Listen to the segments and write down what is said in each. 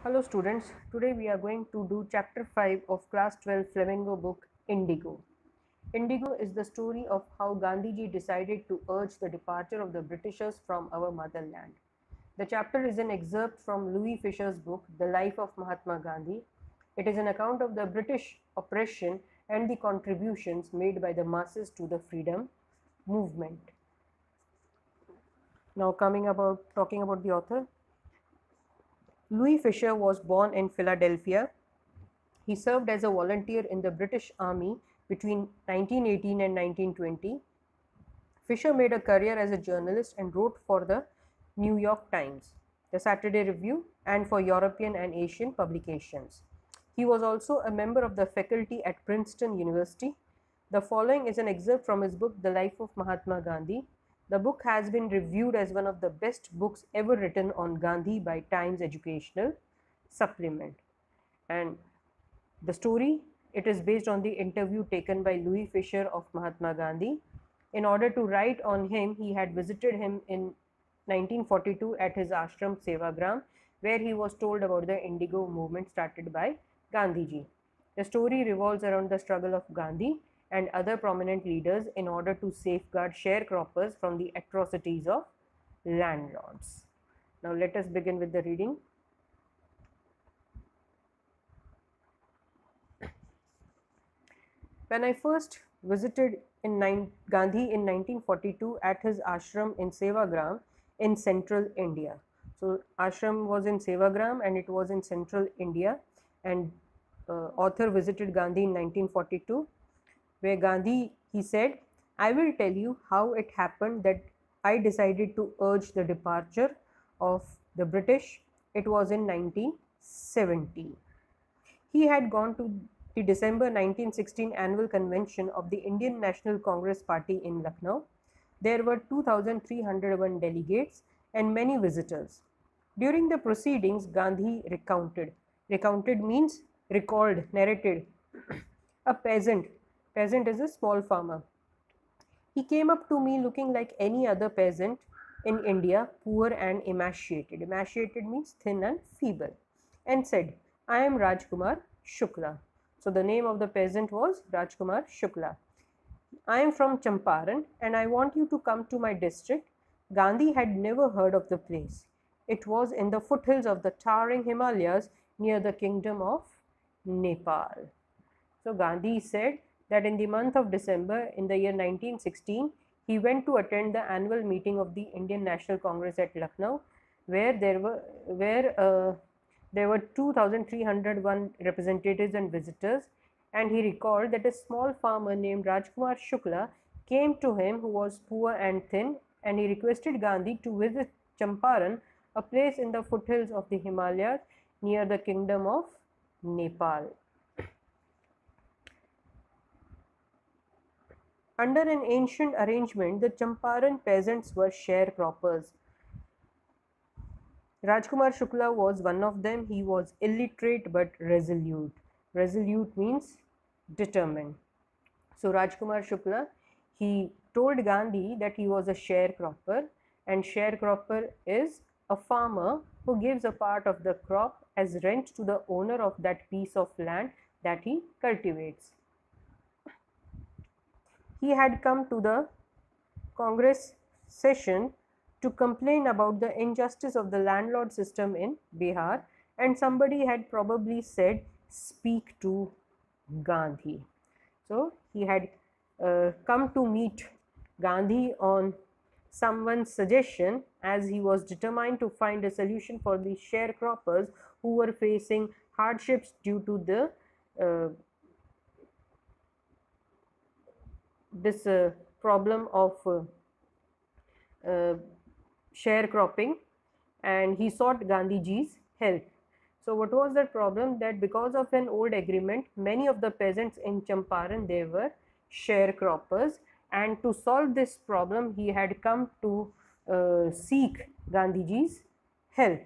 Hello students, today we are going to do chapter 5 of class 12 Flamingo book Indigo. Indigo is the story of how Gandhiji decided to urge the departure of the Britishers from our motherland. The chapter is an excerpt from Louis Fisher's book The Life of Mahatma Gandhi. It is an account of the British oppression and the contributions made by the masses to the freedom movement. Now talking about the author. Louis Fisher was born in Philadelphia. He served as a volunteer in the British Army between 1918 and 1920. Fisher made a career as a journalist and wrote for the New York Times, the Saturday Review, and for European and Asian publications. He was also a member of the faculty at Princeton University. The following is an excerpt from his book, The Life of Mahatma Gandhi. The book has been reviewed as one of the best books ever written on Gandhi by Times Educational Supplement. And the story, it is based on the interview taken by Louis Fisher of Mahatma Gandhi. In order to write on him, he had visited him in 1942 at his ashram Sevagram, where he was told about the Indigo movement started by Gandhiji. The story revolves around the struggle of Gandhi and other prominent leaders in order to safeguard sharecroppers from the atrocities of landlords. Now let us begin with the reading. When I first visited Gandhi in 1942 at his ashram in Sevagram in central India. So ashram was in Sevagram and it was in central India, and author visited Gandhi in 1942, where Gandhi, he said, I will tell you how it happened that I decided to urge the departure of the British. It was in 1970. He had gone to the December 1916 annual convention of the Indian National Congress Party in Lucknow. There were 2,301 delegates and many visitors. During the proceedings, Gandhi recounted. Recounted means recalled, narrated. A peasant is a small farmer. He came up to me looking like any other peasant in India, poor and emaciated. Emaciated means thin and feeble, and said, I am Rajkumar Shukla. So the name of the peasant was Rajkumar Shukla. I am from Champaran and I want you to come to my district. Gandhi had never heard of the place. It was in the foothills of the towering Himalayas near the kingdom of Nepal. So Gandhi said that in the month of December in the year 1916, he went to attend the annual meeting of the Indian National Congress at Lucknow, where there were 2,301 representatives and visitors, and he recalled that a small farmer named Rajkumar Shukla came to him, who was poor and thin, and he requested Gandhi to visit Champaran, a place in the foothills of the Himalayas near the kingdom of Nepal. Under an ancient arrangement, the Champaran peasants were sharecroppers. Rajkumar Shukla was one of them. He was illiterate but resolute. Resolute means determined. So Rajkumar Shukla, he told Gandhi that he was a sharecropper, and sharecropper is a farmer who gives a part of the crop as rent to the owner of that piece of land that he cultivates. He had come to the Congress session to complain about the injustice of the landlord system in Bihar, and somebody had probably said, speak to Gandhi. So he had come to meet Gandhi on someone's suggestion, as he was determined to find a solution for the sharecroppers who were facing hardships due to the this problem of sharecropping, and he sought Gandhiji's help. So what was that problem? That because of an old agreement, many of the peasants in Champaran, they were sharecroppers, and to solve this problem, he had come to seek Gandhiji's help.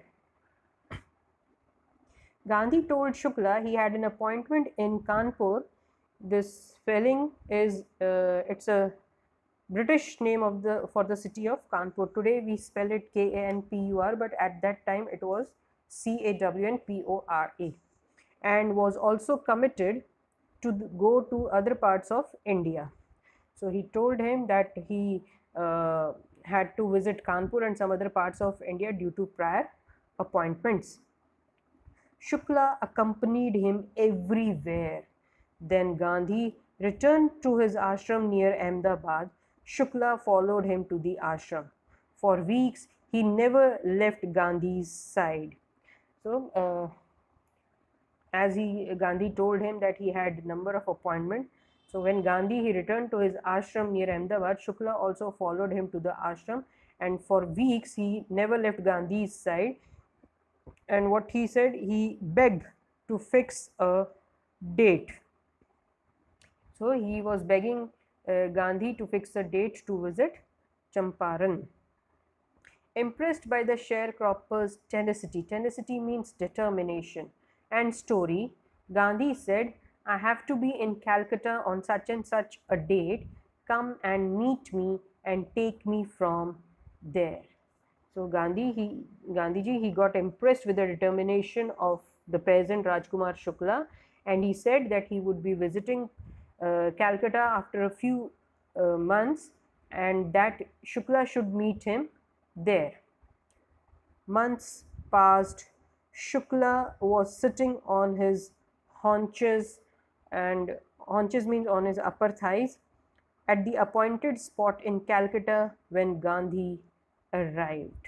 Gandhi told Shukla he had an appointment in Kanpur. This spelling is it's a British name of for the city of Kanpur. Today we spell it Kanpur, but at that time it was CAWNPORA, and was also committed to go to other parts of India. So he told him that he had to visit Kanpur and some other parts of India due to prior appointments. Shukla accompanied him everywhere. Then Gandhi returned to his ashram near Ahmedabad. Shukla followed him to the ashram. For weeks, he never left Gandhi's side. So, as Gandhi told him that he had number of appointments. So when Gandhi he returned to his ashram near Ahmedabad, Shukla also followed him to the ashram, and for weeks he never left Gandhi's side. And what he said, he begged to fix a date. So he was begging Gandhi to fix a date to visit Champaran. Impressed by the sharecropper's tenacity means determination, and story, Gandhi said, I have to be in Calcutta on such and such a date. Come and meet me and take me from there. So Gandhiji, he got impressed with the determination of the peasant Rajkumar Shukla, and he said that he would be visiting Calcutta after a few months, and that Shukla should meet him there. Months passed. Shukla was sitting on his haunches, and haunches means on his upper thighs, at the appointed spot in Calcutta when Gandhi arrived.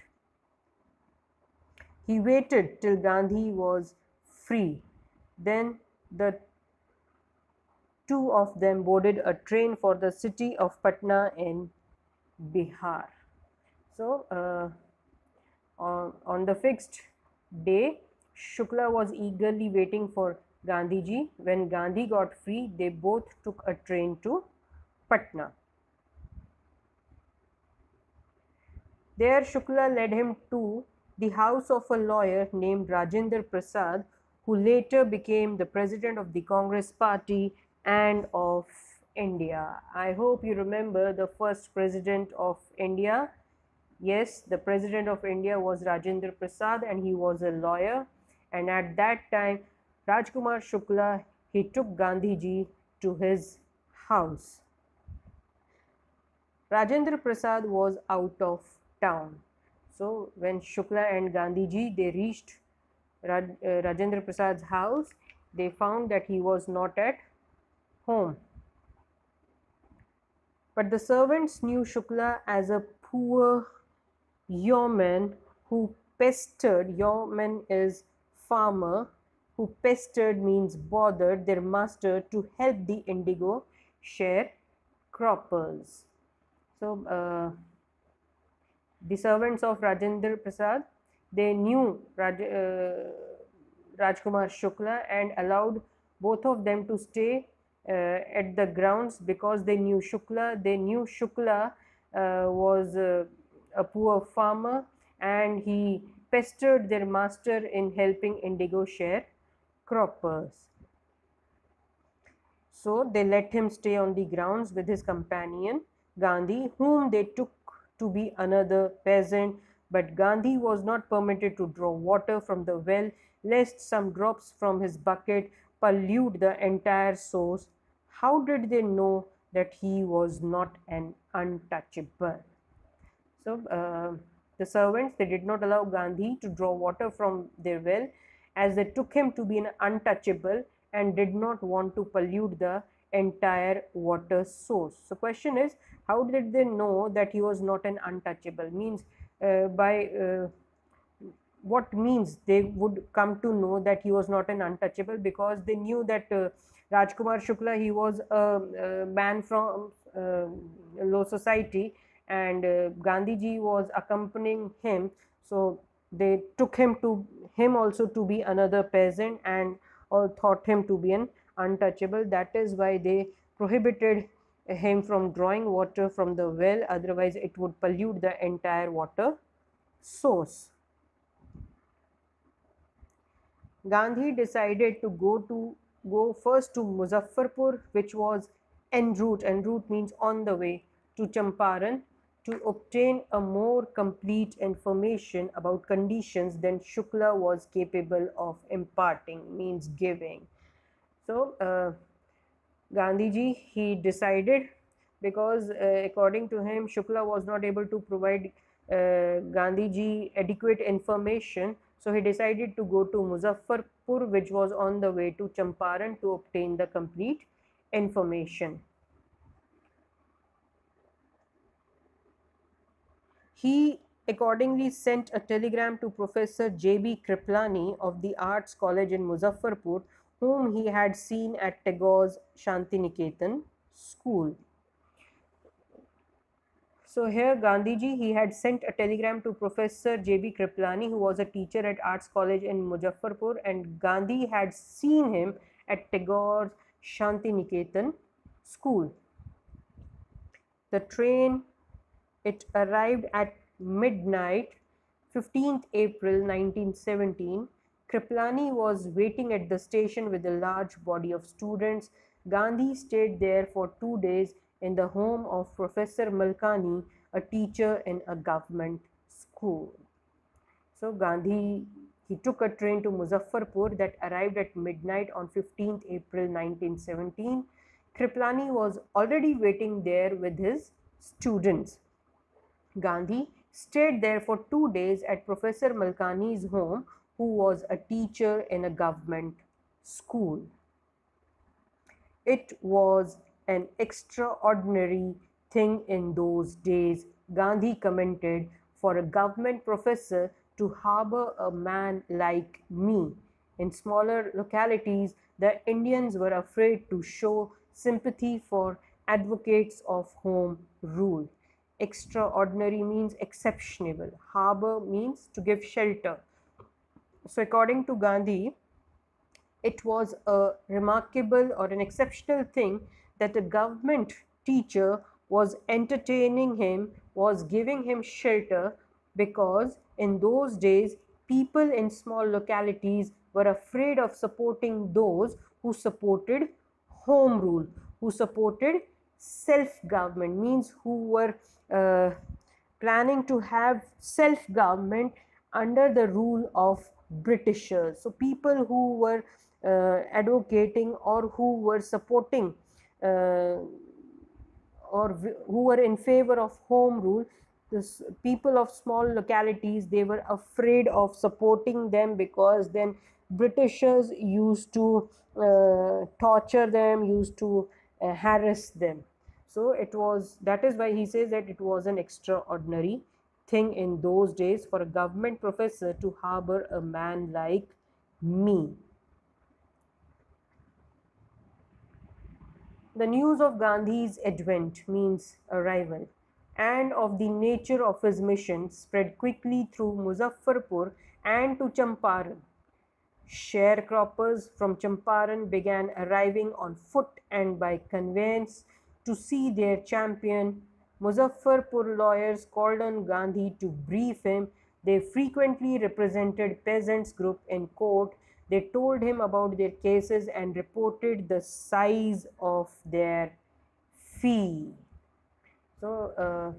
He waited till Gandhi was free. Then the two of them boarded a train for the city of Patna in Bihar. So, on the fixed day, Shukla was eagerly waiting for Gandhiji. When Gandhi got free, they both took a train to Patna. There Shukla led him to the house of a lawyer named Rajendra Prasad, who later became the president of the Congress party and of India. I hope you remember the first president of India. Yes, the president of India was Rajendra Prasad, and he was a lawyer. And at that time, Rajkumar Shukla, he took Gandhiji to his house. Rajendra Prasad was out of town. So when Shukla and Gandhiji, they reached Rajendra Prasad's house, they found that he was not at home. But the servants knew Shukla as a poor yeoman who pestered, yeoman is farmer, who pestered means bothered their master to help the indigo sharecroppers. So, the servants of Rajendra Prasad, they knew Rajkumar Shukla and allowed both of them to stay at the grounds because they knew Shukla. They knew Shukla was a poor farmer, and he pestered their master in helping indigo sharecroppers. So they let him stay on the grounds with his companion Gandhi, whom they took to be another peasant, but Gandhi was not permitted to draw water from the well lest some drops from his bucket pollute the entire source. How did they know that he was not an untouchable? So, the servants, they did not allow Gandhi to draw water from their well, as they took him to be an untouchable and did not want to pollute the entire water source. So question is, how did they know that he was not an untouchable? Means what means they would come to know that he was not an untouchable? Because they knew that Rajkumar Shukla, he was a man from low society, and Gandhiji was accompanying him, so they took him also to be another peasant and thought him to be an untouchable. That is why they prohibited him from drawing water from the well, otherwise it would pollute the entire water source. Gandhi decided to go first to Muzaffarpur, which was en route. En route means on the way to Champaran. to obtain a more complete information about conditions than Shukla was capable of imparting, means giving. So, Gandhiji, he decided, because according to him, Shukla was not able to provide Gandhiji adequate information. So he decided to go to Muzaffarpur, which was on the way to Champaran, to obtain the complete information. He accordingly sent a telegram to Professor J.B. Kriplani of the Arts College in Muzaffarpur, whom he had seen at Tagore's Shantiniketan school. So here Gandhiji, he had sent a telegram to Professor J.B. Kriplani, who was a teacher at Arts College in Muzaffarpur, and Gandhi had seen him at Tagore's Shantiniketan school. The train, it arrived at midnight, 15th April 1917. Kriplani was waiting at the station with a large body of students. Gandhi stayed there for 2 days in the home of Professor Malkani, a teacher in a government school. So Gandhi, he took a train to Muzaffarpur that arrived at midnight on 15th April 1917. Kriplani was already waiting there with his students. Gandhi stayed there for 2 days at Professor Malkani's home, who was a teacher in a government school. It was an extraordinary thing in those days, Gandhi commented, for a government professor to harbor a man like me. In smaller localities, the Indians were afraid to show sympathy for advocates of home rule. Extraordinary means exceptional. Harbor means to give shelter. So according to Gandhi, it was a remarkable or an exceptional thing that a government teacher was entertaining him, was giving him shelter, because in those days people in small localities were afraid of supporting those who supported home rule, who supported self-government, means who were planning to have self-government under the rule of Britishers. So people who were advocating or who were supporting or who were in favor of home rule, this people of small localities, they were afraid of supporting them, because then Britishers used to torture them, used to harass them. So it was, that is why he says that it was an extraordinary thing in those days for a government professor to harbor a man like me. The news of Gandhi's advent, means arrival, and of the nature of his mission spread quickly through Muzaffarpur and to Champaran. Sharecroppers from Champaran began arriving on foot and by conveyance to see their champion. Muzaffarpur lawyers called on Gandhi to brief him. They frequently represented peasants' group in court. They told him about their cases and reported the size of their fee. So,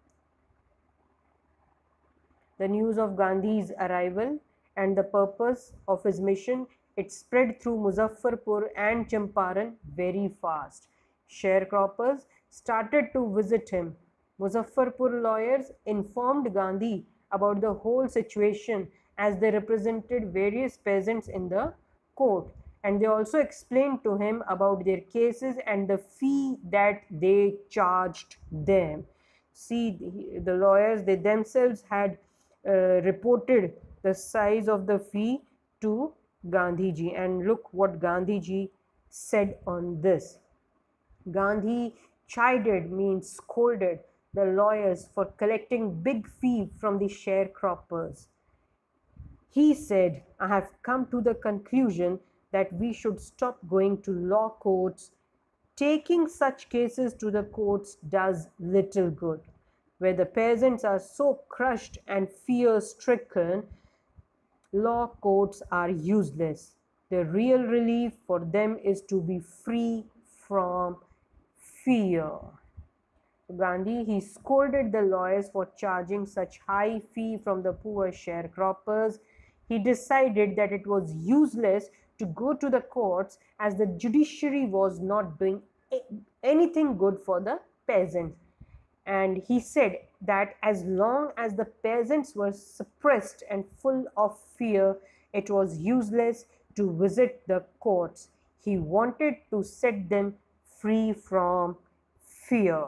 the news of Gandhi's arrival and the purpose of his mission, it spread through Muzaffarpur and Champaran very fast. Sharecroppers started to visit him. Muzaffarpur lawyers informed Gandhi about the whole situation, as they represented various peasants in the court, and they also explained to him about their cases and the fee that they charged them. See, the lawyers, they themselves had reported the size of the fee to Gandhiji, and look what Gandhiji said on this. Gandhi chided, means scolded, the lawyers for collecting big fee from the sharecroppers. He said, I have come to the conclusion that we should stop going to law courts. Taking such cases to the courts does little good. Where the peasants are so crushed and fear-stricken, law courts are useless. The real relief for them is to be free from fear. Gandhi, he scolded the lawyers for charging such high fee from the poor sharecroppers. He decided that it was useless to go to the courts as the judiciary was not doing anything good for the peasants. And he said that as long as the peasants were suppressed and full of fear, it was useless to visit the courts. He wanted to set them free from fear.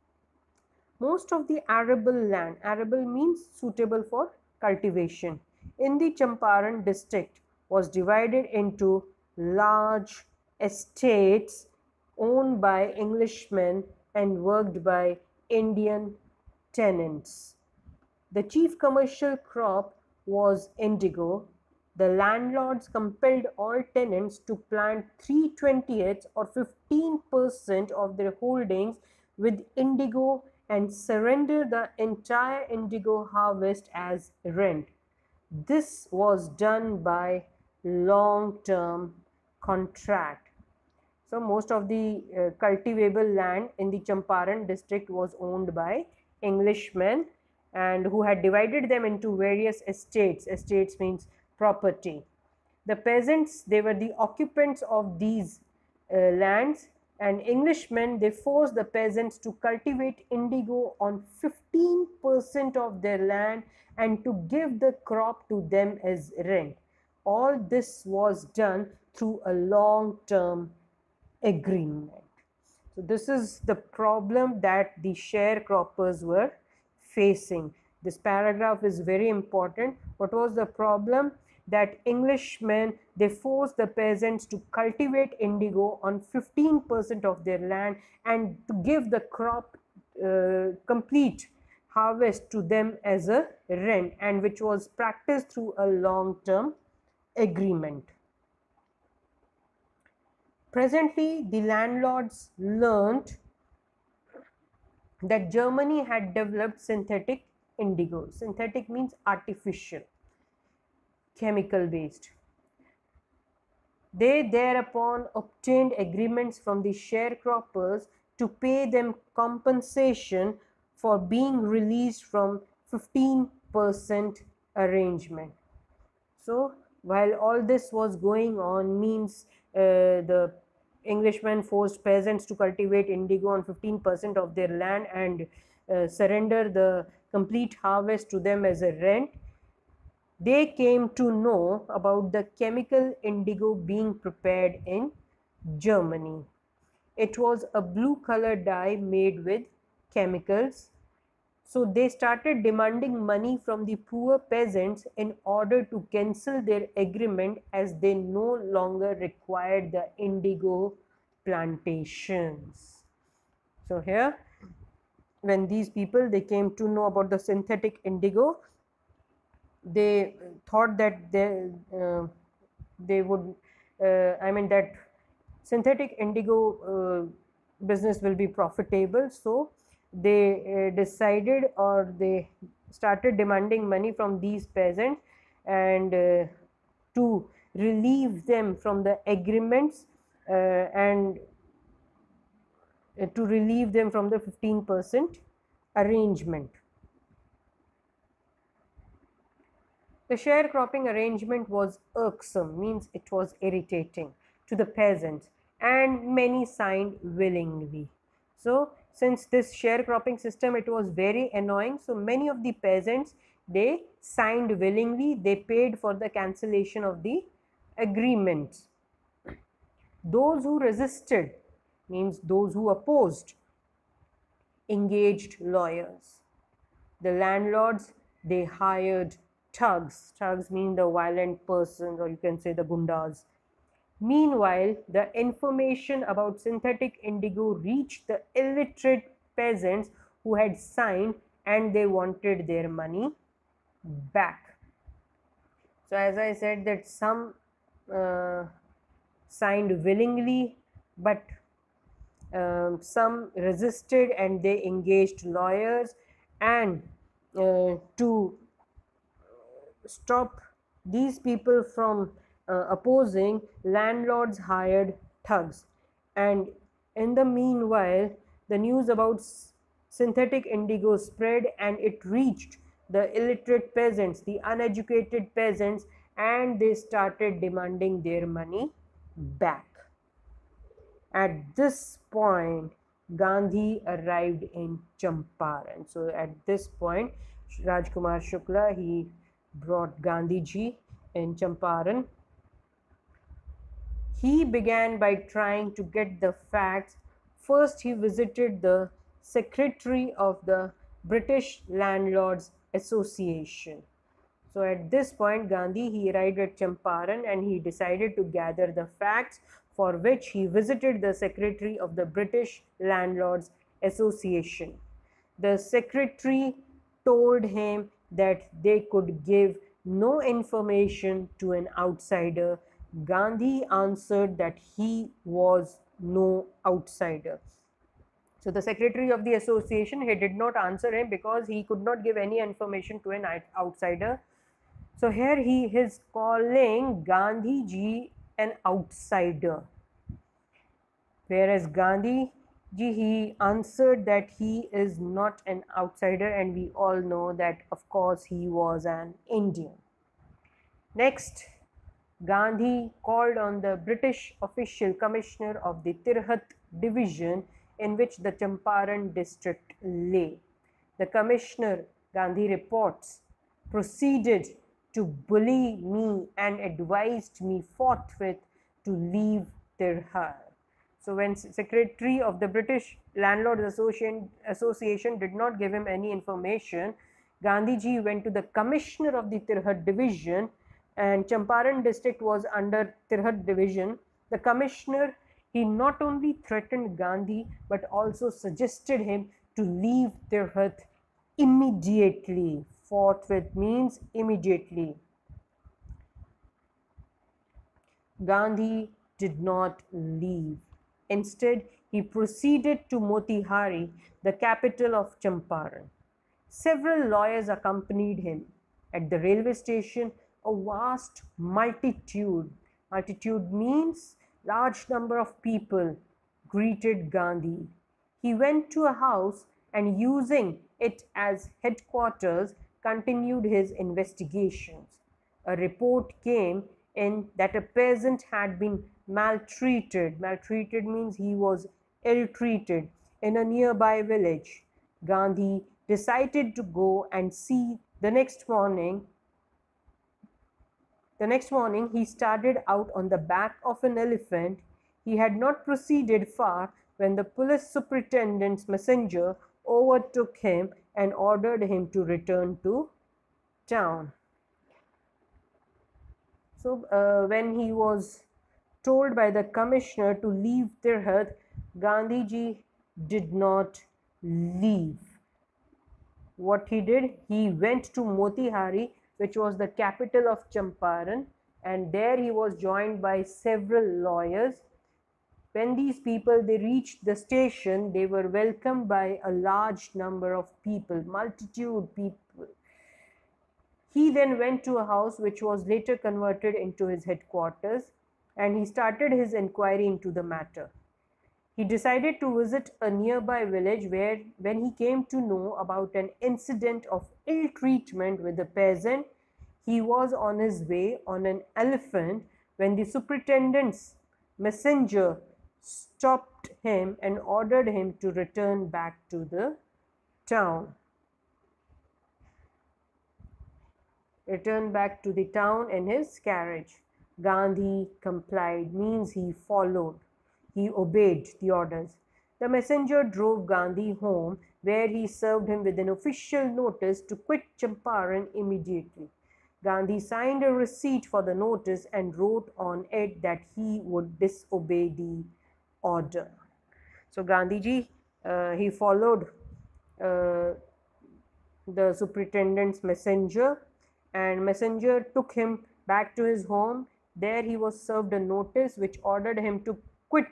Most of the arable land, arable means suitable for cultivation, in the Champaran district was divided into large estates owned by Englishmen and worked by Indian tenants. The chief commercial crop was indigo. The landlords compelled all tenants to plant 3/20 or 15% of their holdings with indigo and surrender the entire indigo harvest as rent. This was done by long-term contract. So most of the cultivable land in the Champaran district was owned by Englishmen, and who had divided them into various estates. Estates means property. The peasants, they were the occupants of these lands, and Englishmen, they forced the peasants to cultivate indigo on 15% of their land and to give the crop to them as rent. All this was done through a long-term agreement. So this is the problem that the sharecroppers were facing. This paragraph is very important. What was the problem? That Englishmen, they forced the peasants to cultivate indigo on 15% of their land and to give the crop complete harvest to them as a rent, and which was practiced through a long-term agreement. Presently, the landlords learned that Germany had developed synthetic indigo. Synthetic means artificial, chemical based. They thereupon obtained agreements from the sharecroppers to pay them compensation for being released from 15% arrangement. So while all this was going on, means the Englishmen forced peasants to cultivate indigo on 15% of their land and surrender the complete harvest to them as a rent. They came to know about the chemical indigo being prepared in Germany. It was a blue color dye made with chemicals. So they started demanding money from the poor peasants in order to cancel their agreement, as they no longer required the indigo plantations. So here, when these people, they came to know about the synthetic indigo, they thought that they would that synthetic indigo business will be profitable. So they decided, or they started demanding money from these peasants, and to relieve them from the agreements and to relieve them from the 15% arrangement. The sharecropping arrangement was irksome, means it was irritating to the peasants, and many signed willingly. So since this sharecropping system, it was very annoying, so many of the peasants, they signed willingly. They paid for the cancellation of the agreements. Those who resisted, means those who opposed, engaged lawyers. The landlords, they hired thugs. Thugs mean the violent persons, or you can say the gundas. Meanwhile, the information about synthetic indigo reached the illiterate peasants who had signed, and they wanted their money back. So as I said, that some signed willingly, but some resisted and they engaged lawyers, and to stop these people from opposing, landlords hired thugs. And in the meanwhile, the news about Synthetic indigo spread and it reached the illiterate peasants, the uneducated peasants, and they started demanding their money back. At this point, Gandhi arrived in Champaran. So at this point, Rajkumar Shukla, he brought Gandhiji in Champaran. He began by trying to get the facts. First, he visited the secretary of the British Landlords Association. So at this point, Gandhi, he arrived at Champaran and he decided to gather the facts, for which he visited the secretary of the British Landlords Association. The secretary told him that they could give no information to an outsider. Gandhi answered that he was no outsider. So the secretary of the association, he did not answer him because he could not give any information to an outsider. So here he is calling Gandhiji an outsider, whereas Gandhiji, he answered that he is not an outsider, and we all know that of course he was an Indian. Next, Gandhi called on the British official commissioner of the Tirhat division in which the Champaran district lay. The commissioner, Gandhi reports, proceeded to bully me and advised me forthwith to leave Tirhat. So when secretary of the British Landlords Association did not give him any information, Gandhiji went to the commissioner of the Tirhat division, and Champaran district was under Tirhat division. The commissioner, he not only threatened Gandhi but also suggested him to leave Tirhat immediately. Forthwith means immediately. Gandhi did not leave. Instead, he proceeded to Motihari, the capital of Champaran. Several lawyers accompanied him. At the railway station, a vast multitude means large number of people, greeted Gandhi. He went to a house and, using it as headquarters, continued his investigations. A report came in that a peasant had been maltreated. Maltreated means he was ill-treated in a nearby village. Gandhi decided to go and see. The next morning, he started out on the back of an elephant. He had not proceeded far when the police superintendent's messenger overtook him and ordered him to return to town. So when he was told by the commissioner to leave Tirhat, Gandhiji did not leave. What he did, he went to Motihari, which was the capital of Champaran, and there he was joined by several lawyers. When these people, they reached the station, they were welcomed by a large number of people, multitude people. He then went to a house which was later converted into his headquarters, and he started his inquiry into the matter. He decided to visit a nearby village where, when he came to know about an incident of ill treatment with a peasant, he was on his way on an elephant when the superintendent's messenger stopped him and ordered him to return back to the town. Return back to the town in his carriage. Gandhi complied, means he followed. He obeyed the orders. The messenger drove Gandhi home, where he served him with an official notice to quit Champaran immediately. Gandhi signed a receipt for the notice and wrote on it that he would disobey the order. So Gandhiji, he followed the superintendent's messenger, and messenger took him back to his home. There he was served a notice which ordered him to quit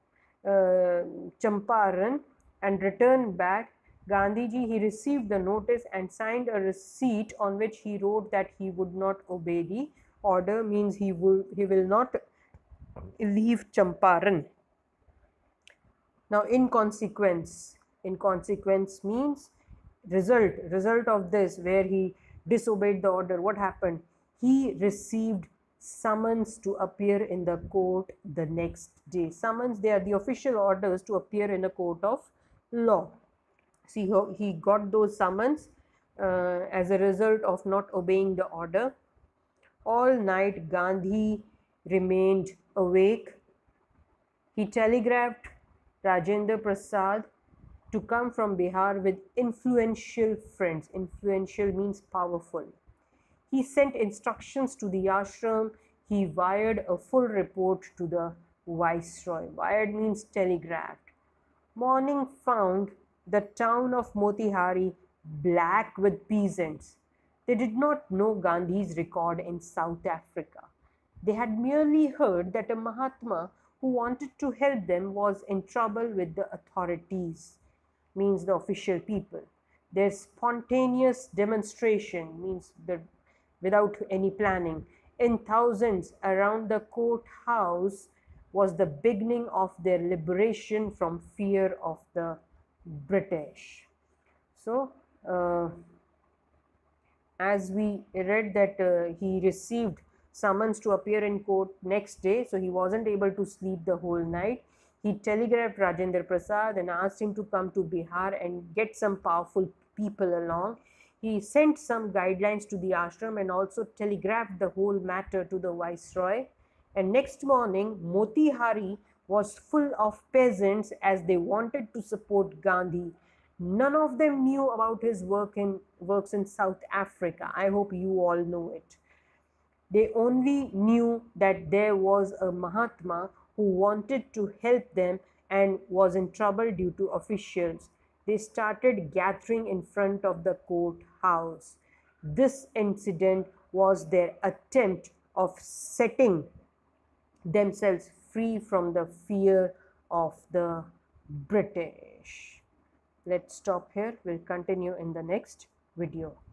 Champaran and return back. Gandhiji, he received the notice and signed a receipt on which he wrote that he would not obey the order, means he will not leave Champaran. Now, in consequence, in consequence means result of this, where he disobeyed the order. What happened? He received summons to appear in the court the next day. Summons, they are the official orders to appear in a court of law. See, he got those summons as a result of not obeying the order. All night Gandhi remained awake. He telegraphed Rajendra Prasad to come from Bihar with influential friends. Influential means powerful. He sent instructions to the ashram. He wired a full report to the viceroy. Wired means telegraphed. Morning found the town of Motihari black with peasants. They did not know Gandhi's record in South Africa. They had merely heard that a Mahatma who wanted to help them was in trouble with the authorities, means the official people. Their spontaneous demonstration, means without any planning, in thousands around the courthouse was the beginning of their liberation from fear of the British. So, as we read that he received summons to appear in court next day, so he wasn't able to sleep the whole night. He telegraphed Rajendra Prasad and asked him to come to Bihar and get some powerful people along. He sent some guidelines to the ashram and also telegraphed the whole matter to the viceroy. And next morning, Motihari was full of peasants as they wanted to support Gandhi. None of them knew about his works in South Africa. I hope you all know it. They only knew that there was a Mahatma who wanted to help them and was in trouble due to officials. They started gathering in front of the courthouse. This incident was their attempt of setting themselves free from the fear of the British. Let's stop here. We'll continue in the next video.